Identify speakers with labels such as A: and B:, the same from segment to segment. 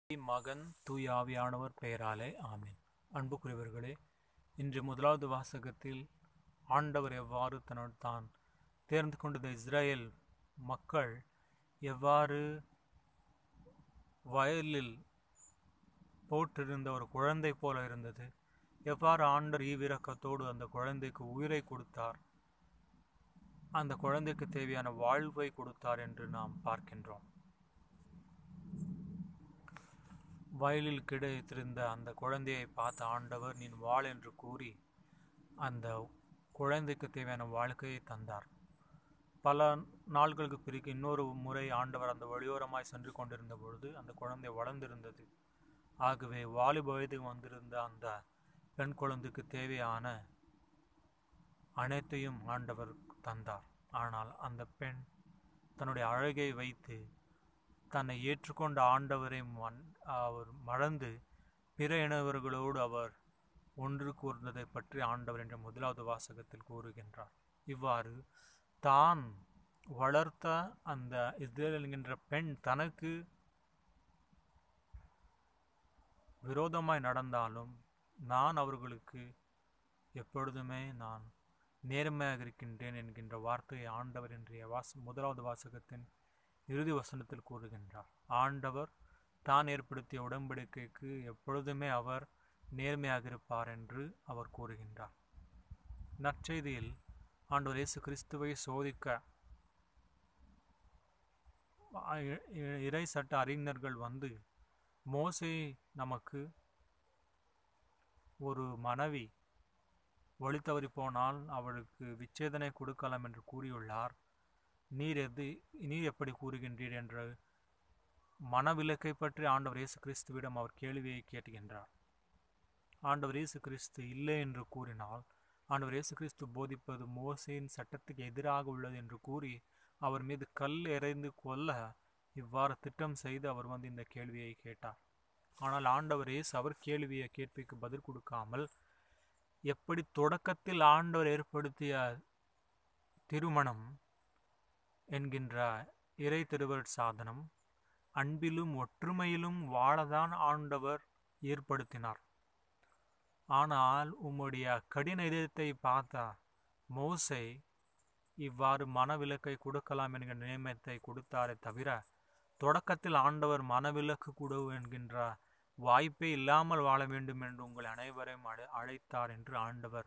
A: மகன் தூய ஆவியானவர் பெயராலே ஆமீன். அன்புக்குரியவர்களே, இன்று முதலாவது வாசகத்தில் ஆண்டவர் எவ்வாறு தான் தேர்ந்து கொண்ட இஸ்ரேல் மக்கள் எவ்வாறு வயலில் போட்டிருந்த ஒரு குழந்தை போல இருந்தது, எவ்வாறு ஆண்டவர் ஈவிரக்கத்தோடு அந்த குழந்தைக்கு உயிரை கொடுத்தார், அந்த குழந்தைக்கு தேவையான வாழ்வை கொடுத்தார் என்று நாம் பார்க்கின்றோம். வயலில் கிடைத்திருந்த அந்த குழந்தையை பார்த்த ஆண்டவர் நீ வாழ் என்று கூறி அந்த குழந்தைக்கு தேவையான வாழ்க்கையை தந்தார். பல நாட்களுக்கு பிறகு இன்னொரு முறை ஆண்டவர் அந்த வழியோரமாய் சென்று கொண்டிருந்த பொழுது அந்த குழந்தை வளர்ந்திருந்தது. ஆகவே வாலிப வயதுக்கு வந்திருந்த அந்த பெண் குழந்தைக்கு தேவையான அனைத்தையும் ஆண்டவர் தந்தார். ஆனால் அந்த பெண் தன்னுடைய அழகை வைத்து தன்னை ஏற்றுக்கொண்ட ஆண்டவரை அவர் மறந்து பிற இனவர்களோடு அவர் ஒன்று கூர்ந்ததை பற்றி ஆண்டவர் என்ற முதலாவது வாசகத்தில் கூறுகின்றார். இவ்வாறு தான் வளர்த்த அந்த இஸ்ரேல் என்கின்ற பெண் தனக்கு விரோதமாய் நடந்தாலும் நான் அவர்களுக்கு எப்பொழுதுமே நான் நேர்மையாக இருக்கின்றேன் என்கின்ற வார்த்தையை ஆண்டவர் இன்றைய முதலாவது வாசகத்தின் இறுதி வசனத்தில் கூறுகின்றார். ஆண்டவர் தான் ஏற்படுத்திய உடன்படிக்கைக்கு எப்பொழுதுமே அவர் நேர்மையாக இருப்பார் என்று அவர் கூறுகின்றார். நற்செய்தியில் ஆண்டவர் இயேசு கிறிஸ்துவை சோதிக்க இறை சட்ட அறிஞர்கள் வந்து மோசே நமக்கு ஒரு மனைவி வழி தவறி போனால் அவளுக்கு விச்சேதனை கொடுக்கலாம் என்று கூறியுள்ளார், நீர் எப்படி கூறுகின்றீர் என்ற மனவிலக்கை பற்றி ஆண்டவர் இயேசு கிறிஸ்துவிடம் அவர் கேள்வியை கேட்கின்றார். ஆண்டவர் இயேசு கிறிஸ்து இல்லை என்று கூறினால் ஆண்டவர் இயேசு கிறிஸ்து போதிப்பது மோசேயின் சட்டத்துக்கு எதிராக உள்ளது என்று கூறி அவர் மீது கல் எறிந்து கொல்ல இவ்வாறு திட்டம் செய்து அவர் வந்து இந்த கேள்வியை கேட்டார். ஆனால் ஆண்டவர் இயேசு அவர் கேள்விக்கு பதில் கொடுக்காமல் எப்படி தொடக்கத்தில் ஆண்டவர் ஏற்படுத்திய திருமணம் என்கின்ற இறை திருவருட் சாதனம் அன்பிலும் ஒற்றுமையிலும் வாழதான் ஆண்டவர் ஏற்படுத்தினார். ஆனால் உம்முடைய கடின இதயத்தை பார்த்த மோசே இவ்வாறு மனவிலக்கை கொடுக்கலாம் என்கின்ற நியமத்தை கொடுத்தாரே தவிர தொடக்கத்தில் ஆண்டவர் மனவிலக்கு கொடு என்கின்ற வாய்ப்பே இல்லாமல் வாழ வேண்டும் என்று உங்கள் அனைவரையும் அழைத்தார் என்று ஆண்டவர்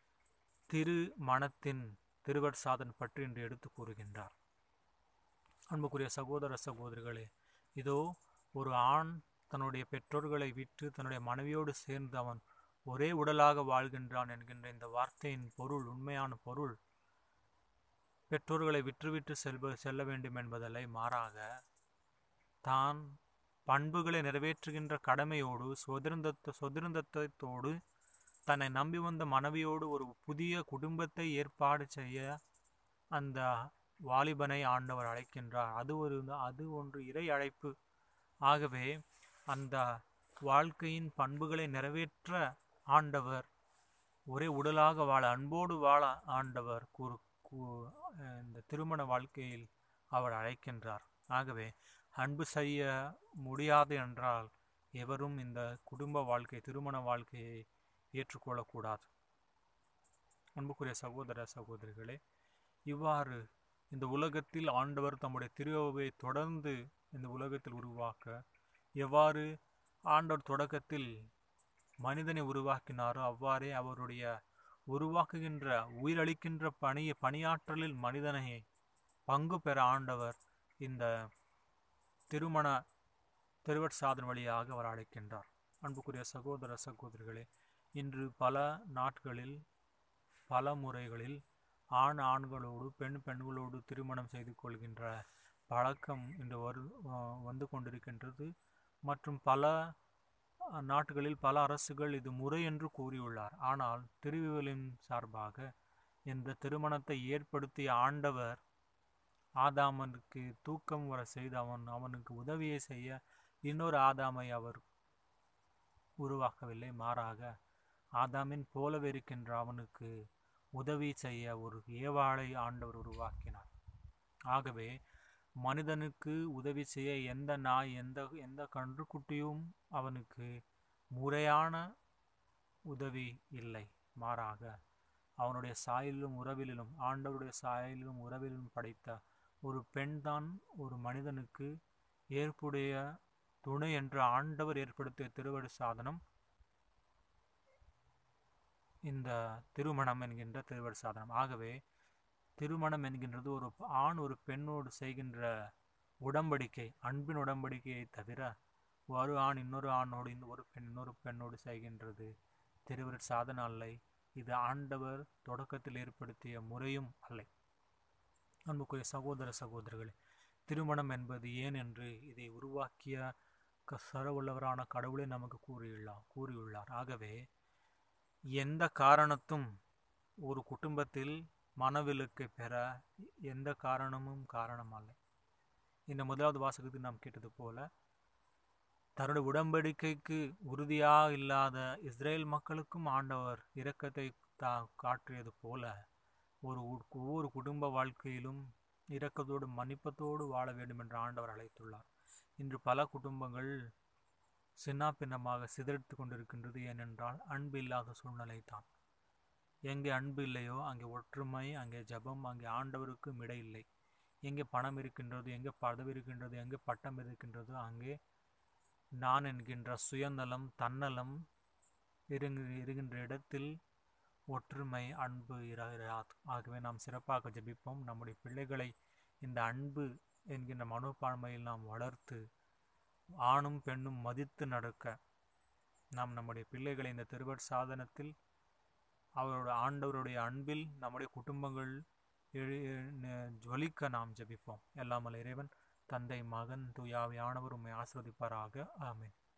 A: திருமணத்தின் திருவருட் சாதனம் பற்றி இன்று எடுத்து கூறுகின்றார். அன்புக்குரிய சகோதர சகோதரிகளே, இதோ ஒரு ஆண் தன்னுடைய பெற்றோர்களை விட்டு தன்னுடைய மனைவியோடு சேர்ந்து அவன் ஒரே உடலாக வாழ்கின்றான் என்கின்ற இந்த வார்த்தையின் பொருள், உண்மையான பொருள் பெற்றோர்களை விற்றுவிட்டு செல்ல வேண்டும் என்பதல்ல, மாறாக தான் பண்புகளை நிறைவேற்றுகின்ற கடமையோடு சுதந்திரத்தோடு தன்னை நம்பி வந்த மனைவியோடு ஒரு புதிய குடும்பத்தை ஏற்பாடு செய்ய அந்த வாலிபனை ஆண்டவர் அழைக்கின்றார். அது ஒன்று இறை அழைப்பு. ஆகவே அந்த வாழ்க்கையின் பண்புகளை நிறைவேற்ற ஆண்டவர் ஒரே உடலாக வாழ, அன்போடு வாழ ஆண்டவர் இந்த திருமண வாழ்க்கையில் அவர் அழைக்கின்றார். ஆகவே அன்பு செய்ய முடியாது என்றால் எவரும் இந்த குடும்ப வாழ்க்கை, திருமண வாழ்க்கையை ஏற்றுக்கொள்ளக்கூடாது. அன்புக்குரிய சகோதர சகோதரிகளே, இவ்வாறு இந்த உலகத்தில் ஆண்டவர் தம்முடைய திருவை தொடர்ந்து இந்த உலகத்தில் உருவாக்க எவ்வாறு ஆண்டவர் தொடக்கத்தில் மனிதனை உருவாக்கினாரோ அவ்வாறே அவருடைய உருவாக்குகின்ற உயிரளிக்கின்ற பணியாற்றலில் மனிதனை பங்கு பெற ஆண்டவர் இந்த திருமண திருவருட் சாதன வழியாக அவர் அழைக்கின்றார். அன்புக்குரிய சகோதர சகோதரிகளே, இன்று பல நாட்களில் பல முறைகளில் ஆண்களோடு பெண்களோடு திருமணம் செய்து கொள்கின்ற பழக்கம் இன்று வந்து கொண்டிருக்கின்றது. மற்றும் பல நாடுகளில் பல அரசுகள் இது முறை என்று கூறியுள்ளார். ஆனால் திருவிழலின் சார்பாக இந்த திருமணத்தை ஏற்படுத்திய ஆண்டவர் ஆதாமனுக்கு தூக்கம் வர செய்து அவனுக்கு உதவியை செய்ய இன்னொரு ஆதாமை அவர் உருவாக்கவில்லை, மாறாக ஆதாமின் போலவே இருக்கின்ற அவனுக்கு உதவி செய்ய ஒரு ஏவாளை ஆண்டவர் உருவாக்கினார். ஆகவே மனிதனுக்கு உதவி செய்ய எந்த நாய் எந்த எந்த கன்றுக்குட்டியும் அவனுக்கு முறையான உதவி இல்லை. மாறாக அவனுடைய சாயலிலும் உறவிலும் ஆண்டவருடைய சாயலிலும் உறவிலும் படைத்த ஒரு பெண்தான் ஒரு மனிதனுக்கு ஏற்புடைய துணை என்று ஆண்டவர் ஏற்படுத்திய திருவடி சாதனம் இந்த திருமணம் என்கின்ற திருவடி சாதனம். ஆகவே திருமணம் என்கின்றது ஒரு ஆண் ஒரு பெண்ணோடு செய்கின்ற உடன்படிக்கை, அன்பின் உடன்படிக்கையை தவிர ஒரு ஆண் இன்னொரு ஆணோடு ஒரு பெண் இன்னொரு பெண்ணோடு செய்கின்றது திருவடி சாதனம் அல்லை. இது ஆண்டவர் தொடக்கத்தில் ஏற்படுத்திய முறையும் அல்லை. அன்புக்குரிய சகோதர சகோதரிகளே, திருமணம் என்பது ஏன் என்று இதை உருவாக்கிய சரவுள்ளவரான கடவுளே நமக்கு கூறியுள்ளார். ஆகவே எந்த காரணத்தும் ஒரு குடும்பத்தில் மனவிலக்கை பெற எந்த காரணமும் காரணம் அல்ல. இந்த முதலாவது வாசகத்தில் நாம் கேட்டது போல தன்னுடைய உடன்படிக்கைக்கு உறுதியாக இல்லாத இஸ்ரேல் மக்களுக்கும் ஆண்டவர் இரக்கத்தை காட்டியது போல ஒவ்வொரு குடும்ப வாழ்க்கையிலும் இரக்கத்தோடு மன்னிப்பத்தோடு வாழ வேண்டும் என்று ஆண்டவர் அழைத்துள்ளார். இன்று பல குடும்பங்கள் சின்னாபின்னமாக சிதறித்து கொண்டிருக்கின்றது. ஏனென்றால் அன்பு இல்லாத சூழ்நிலை தான். எங்கே அன்பு இல்லையோ அங்கே ஒற்றுமை, அங்கே ஜபம், அங்கே ஆண்டவருக்கும் இடை இல்லை. எங்கே பணம் இருக்கின்றது, எங்கே பதவி இருக்கின்றது, எங்கே பட்டம் இருக்கின்றதோ அங்கே நான் என்கின்ற சுயநலம் தன்னலம் இருக்கின்ற இடத்தில் ஒற்றுமை அன்பு இராது. ஆகவே நாம் சிறப்பாக ஜபிப்போம். நம்முடைய பிள்ளைகளை இந்த அன்பு என்கின்ற மனோபான்மையில் நாம் வளர்த்து ஆணும் பெண்ணும் மதித்து நடக்க நாம் நம்முடைய பிள்ளைகளை இந்த திருவடி சாதனத்தில் அவருடைய ஆண்டவருடைய அன்பில் நம்முடைய குடும்பங்கள் ஜொலிக்க நாம் ஜபிப்போம். எல்லாமல் இறைவன் தந்தை மகன் தூயாவியானவர் உம்மை ஆசீர்வதிப்பாராக. ஆமென்.